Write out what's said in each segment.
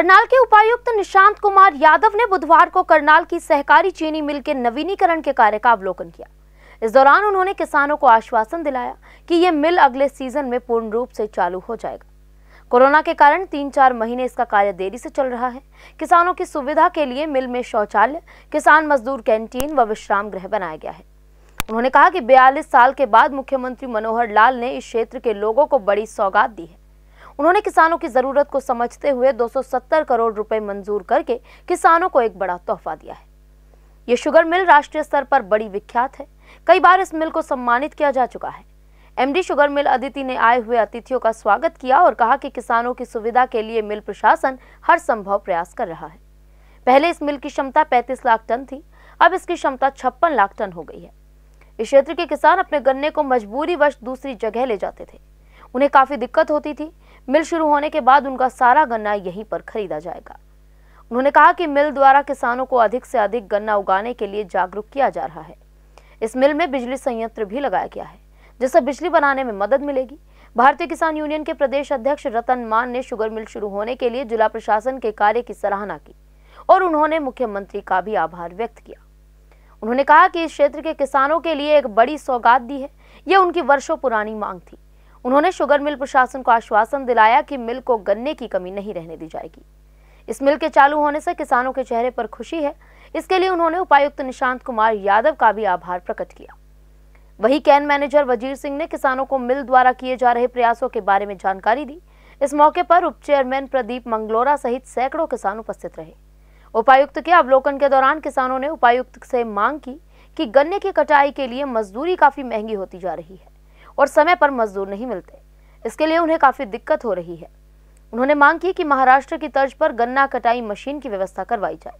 करनाल के उपायुक्त निशांत कुमार यादव ने बुधवार को करनाल की सहकारी चीनी मिल के नवीनीकरण के कार्य का अवलोकन किया। इस दौरान उन्होंने किसानों को आश्वासन दिलाया कि यह मिल अगले सीजन में पूर्ण रूप से चालू हो जाएगा। कोरोना के कारण 3-4 महीने इसका कार्य देरी से चल रहा है। किसानों की सुविधा के लिए मिल में शौचालय, किसान मजदूर कैंटीन व विश्राम गृह बनाया गया है। उन्होंने कहा कि 42 साल के बाद मुख्यमंत्री मनोहर लाल ने इस क्षेत्र के लोगों को बड़ी सौगात दी है। उन्होंने किसानों की जरूरत को समझते हुए 270 करोड़ रुपए मंजूर करके किसानों को एक बड़ा तोहफा दिया है। ये शुगर मिल राष्ट्रीय स्तर पर बड़ी विख्यात है। कई बार इस मिल को सम्मानित किया जा चुका है। एमडी शुगर मिल अदिति ने आए हुए अतिथियों का स्वागत किया और कहा कि किसानों की सुविधा के लिए मिल प्रशासन हर संभव प्रयास कर रहा है। पहले इस मिल की क्षमता 35 लाख टन थी, अब इसकी क्षमता 56 लाख टन हो गई है। इस क्षेत्र के किसान अपने गन्ने को मजबूरीवश दूसरी जगह ले जाते थे। उन्हें काफी दिक्कत होती थी। मिल शुरू होने के बाद उनका सारा गन्ना यहीं पर खरीदा जाएगा। उन्होंने कहा कि मिल द्वारा किसानों को अधिक से अधिक गन्ना उगाने के लिए जागरूक किया जा रहा है। इस मिल में बिजली संयंत्र भी लगाया गया है, जिससे बिजली बनाने में मदद मिलेगी। भारतीय किसान यूनियन के प्रदेश अध्यक्ष रतन मान ने शुगर मिल शुरू होने के लिए जिला प्रशासन के कार्य की सराहना की और उन्होंने मुख्यमंत्री का भी आभार व्यक्त किया। उन्होंने कहा कि इस क्षेत्र के किसानों के लिए एक बड़ी सौगात दी है। यह उनकी वर्षों पुरानी मांग थी। उन्होंने शुगर मिल प्रशासन को आश्वासन दिलाया कि मिल को गन्ने की कमी नहीं रहने दी जाएगी। इस मिल के चालू होने से किसानों के चेहरे पर खुशी है। इसके लिए उन्होंने उपायुक्त निशांत कुमार यादव का भी आभार प्रकट किया। वहीं कैन मैनेजर वजीर सिंह ने किसानों को मिल द्वारा किए जा रहे प्रयासों के बारे में जानकारी दी। इस मौके पर उप चेयरमैन प्रदीप मंगलोरा सहित सैकड़ों किसान उपस्थित रहे। उपायुक्त के अवलोकन के दौरान किसानों ने उपायुक्त से मांग की कि गन्ने की कटाई के लिए मजदूरी काफी महंगी होती जा रही है और समय पर मजदूर नहीं मिलते। इसके लिए उन्हें काफी दिक्कत हो रही है। उन्होंने मांग की कि महाराष्ट्र की तर्ज पर गन्ना कटाई मशीन की व्यवस्था करवाई जाए।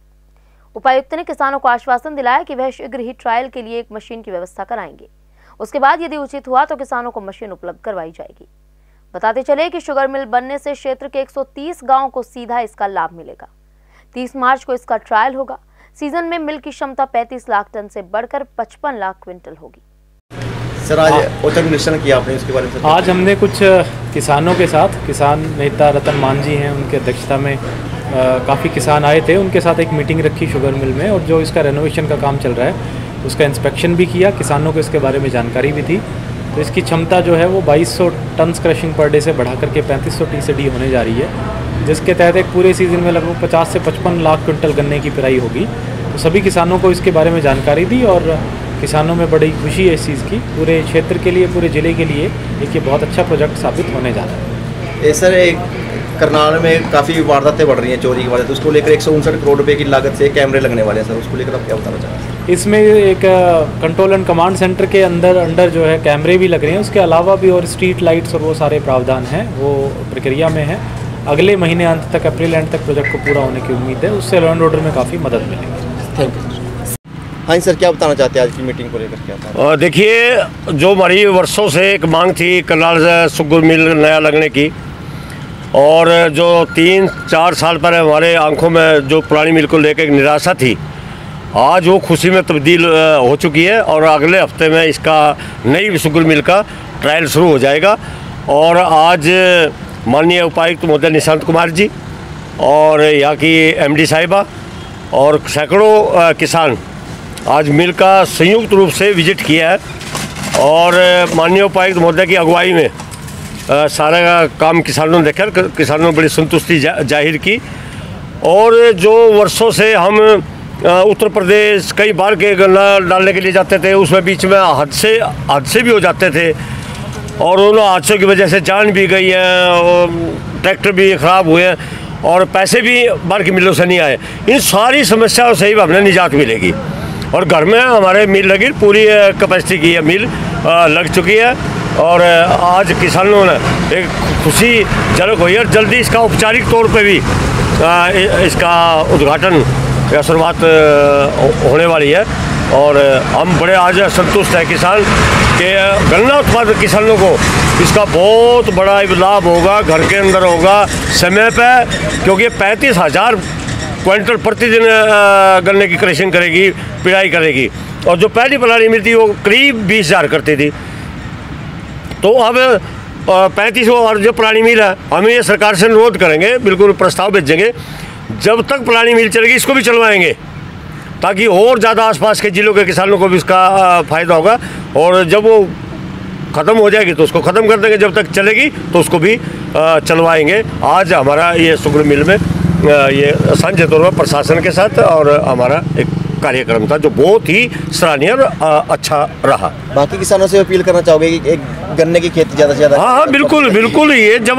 उपायुक्त ने किसानों को आश्वासन दिलाया कि वह शीघ्र ही ट्रायल के लिए एक मशीन की व्यवस्था कराएंगे। उसके बाद यदि उचित हुआ तो किसानों को मशीन उपलब्ध करवाई जाएगी। बताते चले कि शुगर मिल बनने से क्षेत्र के 130 गाँव को सीधा इसका लाभ मिलेगा। 30 मार्च को इसका ट्रायल होगा। सीजन में मिल की क्षमता 35 लाख टन से बढ़कर 55 लाख क्विंटल होगी। सर, आज औचक निरीक्षण किया आपने, इसके बारे में? आज हमने कुछ किसानों के साथ, किसान नेता रतन मान जी हैं, उनकी अध्यक्षता में काफ़ी किसान आए थे। उनके साथ एक मीटिंग रखी शुगर मिल में, और जो इसका रेनोवेशन का काम चल रहा है उसका इंस्पेक्शन भी किया। किसानों को इसके बारे में जानकारी भी थी। तो इसकी क्षमता जो है वो 2200 टन क्रशिंग पर डे से बढ़ा करके 3500 TCD होने जा रही है, जिसके तहत एक पूरे सीजन में लगभग 50 से 55 लाख क्विंटल गन्ने की पेराई होगी। तो सभी किसानों को इसके बारे में जानकारी दी और किसानों में बड़ी खुशी है इस चीज़ की। पूरे क्षेत्र के लिए, पूरे ज़िले के लिए एक ये बहुत अच्छा प्रोजेक्ट साबित होने जा रहा है। सर, एक करनाल में काफ़ी वारदातें बढ़ रही हैं, चोरी की वारदात, उसको लेकर 159 करोड़ रुपए की लागत से कैमरे लगने वाले हैं। सर, उसको लेकर आप क्या बताना चाहते हैं? इसमें एक कंट्रोल एंड कमांड सेंटर के अंदर जो है कैमरे भी लग रहे हैं। उसके अलावा भी और स्ट्रीट लाइट्स और वो सारे प्रावधान हैं, वो प्रक्रिया में है। अगले महीने अंत तक, अप्रैल एंड तक प्रोजेक्ट को पूरा होने की उम्मीद है। उससे लॉ एंड ऑर्डर में काफ़ी मदद मिलेगी। Thank you. हाँ सर, क्या बताना चाहते हैं आज की मीटिंग को लेकर? क्या देखिए, जो हमारी वर्षों से एक मांग थी करनाल से शुगर मिल नया लगने की, और जो 3-4 साल पर हमारे आंखों में जो पुरानी मिल को लेकर एक निराशा थी, आज वो खुशी में तब्दील हो चुकी है। और अगले हफ्ते में इसका नई शुगर मिल का ट्रायल शुरू हो जाएगा। और आज माननीय उपायुक्त महोदय निशांत कुमार जी और यहाँ की MD साहिबा और सैकड़ों किसान आज मिल का संयुक्त रूप से विजिट किया है। और माननीय उपायुक्त महोदय की अगुवाई में सारा काम किसानों ने देखा, किसानों ने बड़ी संतुष्टि जाहिर की। और जो वर्षों से हम उत्तर प्रदेश कई बार के गन्ना डालने के लिए जाते थे, उसमें बीच में हादसे भी हो जाते थे, और उन हादसों की वजह से जान भी गई है, और ट्रैक्टर भी ख़राब हुए हैं, और पैसे भी बाहर की मिलों से नहीं आए। इन सारी समस्याओं से ही हमें निजात मिलेगी। और घर में हमारे मिल लगी, पूरी कैपेसिटी की है मिल लग चुकी है। और आज किसानों ने एक खुशी जनक हुई है। जल्दी इसका औपचारिक तौर पे भी इसका उद्घाटन या शुरुआत होने वाली है। और हम बड़े आज संतुष्ट हैं किसान के गन्ना उत्पादक किसानों को इसका बहुत बड़ा लाभ होगा, घर के अंदर होगा समय पे, क्योंकि 35,000 क्विंटल प्रतिदिन गन्ने की क्रशिंग करेगी, पिड़ाई करेगी। और जो पहली प्रणाली मिलती वो करीब 20,000 करती थी। तो अब 35 और जो पुरानी मिल है, हम ये सरकार से अनुरोध करेंगे, बिल्कुल प्रस्ताव भेजेंगे, जब तक पुरानी मिल चलेगी इसको भी चलवाएंगे, ताकि और ज़्यादा आसपास के जिलों के किसानों को भी इसका फ़ायदा होगा। और जब वो ख़त्म हो जाएगी तो उसको ख़त्म कर देंगे, जब तक चलेगी तो उसको भी चलवाएंगे। आज हमारा ये शुगर मिल में ये साझे तौर पर प्रशासन के साथ और हमारा एक कार्यक्रम था जो बहुत ही सराहनीय और अच्छा रहा। बाकी किसानों से अपील करना चाहोगे कि एक गन्ने की खेती ज़्यादा से ज़्यादा? हाँ बिल्कुल बिल्कुल, ये जब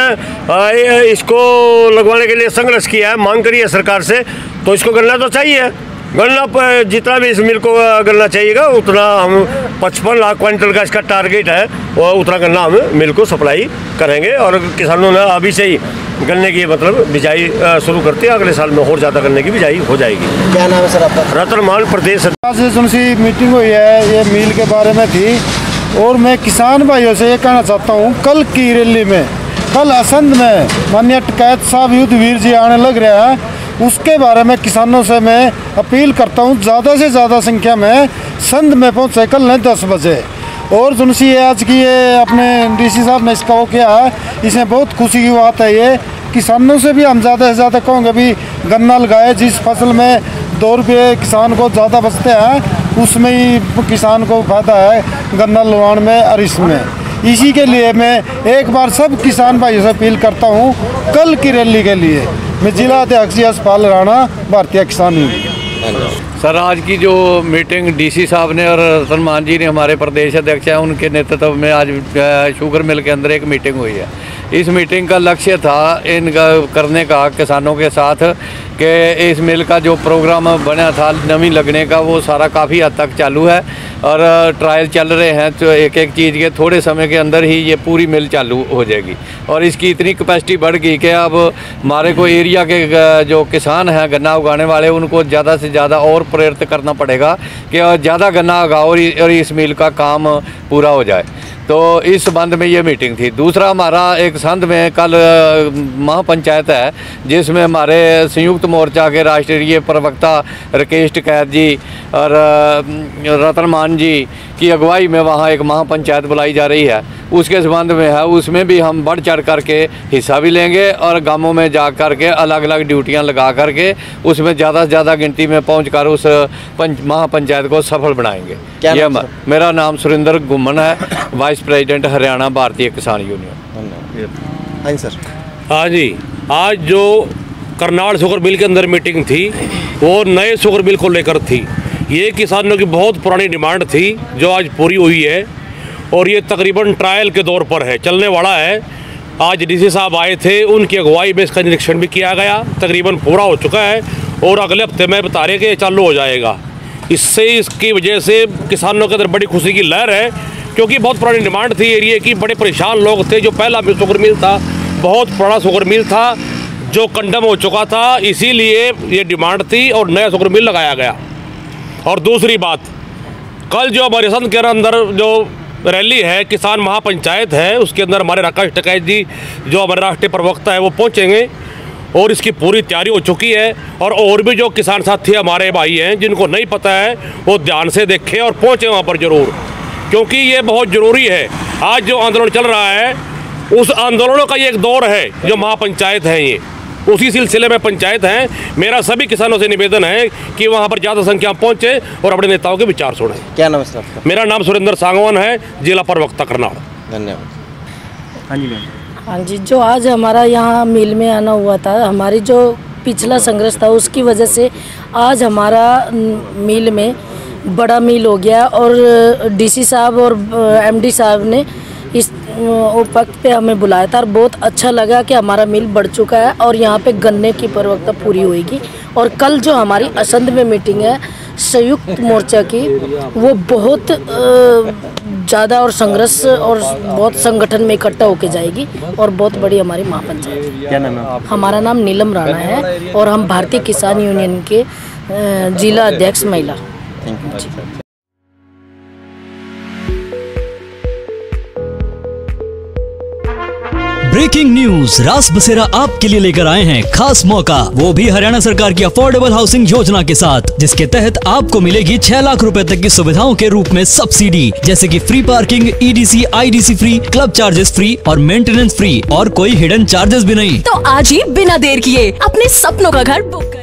हमने इसको लगवाने के लिए संघर्ष किया है, मांग करी है सरकार से, तो इसको गन्ना तो चाहिए। गन्ना जितना भी इस मिल को गन्ना चाहिएगा उतना हम 55 लाख क्विंटल का इसका टारगेट है, और उतना गन्ना हम मिल को सप्लाई करेंगे। और किसानों ने अभी से ही गन्ने की मतलब बिजाई शुरू करते हैं, अगले साल में और ज़्यादा गन्ने की बिजाई हो जाएगी। क्या नाम है सर आपका? रतन मान प्रदेश से सुनसी मीटिंग हुई है, ये मिल के बारे में थी। और मैं किसान भाइयों से ये कहना चाहता हूँ, कल की रैली में, कल असंध में माननीय टिकैत साहब युद्धवीर जी आने लग रहे हैं, उसके बारे में किसानों से मैं अपील करता हूँ ज़्यादा से ज़्यादा संख्या में संध में पहुँचे कल नहीं 10 बजे। और सुनसी आज की ये अपने डीसी साहब ने इसका वो किया है, इसमें बहुत खुशी की बात है। ये किसानों से भी हम ज़्यादा से ज़्यादा कहोगे भी गन्ना लगाए, जिस फसल में 2 रुपये किसान को ज़्यादा बचते हैं उसमें ही किसान को फायदा है गन्ना लगाने में और इसमें। इसी के लिए मैं एक बार सब किसान भाइयों से अपील करता हूँ, कल की रैली के लिए मैं जिला अध्यक्ष यशपाल राणा, भारतीय किसान यूनियन। सर, आज की जो मीटिंग डीसी साहब ने और रतन मान जी ने, हमारे प्रदेश अध्यक्ष हैं, उनके नेतृत्व में आज शुगर मिल के अंदर एक मीटिंग हुई है। इस मीटिंग का लक्ष्य था इनका करने का किसानों के साथ कि इस मिल का जो प्रोग्राम बना था नमी लगने का, वो सारा काफ़ी हद तक चालू है और ट्रायल चल रहे हैं। तो एक एक चीज़ के थोड़े समय के अंदर ही ये पूरी मिल चालू हो जाएगी और इसकी इतनी कैपेसिटी बढ़ गई कि अब हमारे को एरिया के जो किसान हैं गन्ना उगाने वाले, उनको ज़्यादा से ज़्यादा और प्रेरित करना पड़ेगा कि ज़्यादा गन्ना उगाओ और इस मिल का काम पूरा हो जाए। तो इस संबंध में ये मीटिंग थी। दूसरा, हमारा एक संध में कल महापंचायत है, जिसमें हमारे संयुक्त मोर्चा के राष्ट्रीय प्रवक्ता राकेश टिकैत जी और रतन मान जी की अगुवाई में वहाँ एक महापंचायत बुलाई जा रही है, उसके संबंध में है। उसमें भी हम बढ़ चढ़ करके हिस्सा भी लेंगे और गांवों में जा कर के अलग अलग ड्यूटियां लगा करके उसमें ज़्यादा से ज़्यादा गिनती में पहुँच कर उस महापंचायत को सफल बनाएंगे। ये मेरा नाम सुरेंद्र गुम्मन है, वाइस प्रेसिडेंट हरियाणा भारतीय किसान यूनियन। हाँ जी सर। हाँ जी, आज जो करनाल शुगर मिल के अंदर मीटिंग थी वो नए शुगर मिल को लेकर थी। ये किसानों की बहुत पुरानी डिमांड थी जो आज पूरी हुई है और ये तकरीबन ट्रायल के दौर पर है, चलने वाला है। आज डीसी साहब आए थे, उनकी अगुवाई में इसका निरीक्षण भी किया गया, तकरीबन पूरा हो चुका है और अगले हफ्ते में बता रहे कि ये चालू हो जाएगा। इसकी वजह से किसानों के अंदर बड़ी खुशी की लहर है, क्योंकि बहुत पुरानी डिमांड थी एरिया की। बड़े परेशान लोग थे। जो पहला शुगर मिल था बहुत पुराना शुगर मिल था जो कंडम हो चुका था, इसीलिए ये डिमांड थी और नया शुगर मिल लगाया गया। और दूसरी बात, कल जो हमारे संघ के अंदर जो रैली है, किसान महापंचायत है, उसके अंदर हमारे राकेश टिकैत जी जो हमारे राष्ट्रीय प्रवक्ता है वो पहुँचेंगे और इसकी पूरी तैयारी हो चुकी है। और भी जो किसान साथी हमारे भाई हैं जिनको नहीं पता है वो ध्यान से देखें और पहुँचें वहाँ पर ज़रूर, क्योंकि ये बहुत ज़रूरी है। आज जो आंदोलन चल रहा है उस आंदोलनों का ये एक दौर है जो महापंचायत है, ये उसी सिलसिले में पंचायत हैं। मेरा सभी किसानों से निवेदन है कि वहाँ पर ज़्यादा संख्या में पहुँचे और अपने नेताओं के विचार सुनें। क्या नाम है सर आपका? मेरा नाम सुरेंद्र सांगवान है, जिला प्रवक्ता करनाल। धन्यवाद। हाँ जी मैम। हाँ जी, जो आज हमारा यहाँ मिल में आना हुआ था, हमारी जो पिछला संघर्ष था उसकी वजह से आज हमारा मिल में बड़ा मिल हो गया और डीसी साहब और एमडी साहब ने इस वक्त पे हमें बुलाया था और बहुत अच्छा लगा कि हमारा मिल बढ़ चुका है और यहाँ पे गन्ने की परिपक्वता पूरी होएगी। और कल जो हमारी असंध में मीटिंग है संयुक्त मोर्चा की, वो बहुत ज़्यादा और संघर्ष और बहुत संगठन में इकट्ठा होके जाएगी और बहुत बड़ी हमारी महापंचायत। क्या नाम है? हमारा नाम नीलम राणा है और हम भारतीय किसान यूनियन के जिला अध्यक्ष महिला। ब्रेकिंग न्यूज, रास बसेरा आपके लिए लेकर आए हैं खास मौका, वो भी हरियाणा सरकार की अफोर्डेबल हाउसिंग योजना के साथ, जिसके तहत आपको मिलेगी 6 लाख रुपए तक की सुविधाओं के रूप में सब्सिडी, जैसे कि free parking, EDC, IDC free, club charges free और मेंटेनेंस फ्री, और कोई हिडन चार्जेस भी नहीं। तो आज ही बिना देर किए अपने सपनों का घर बुक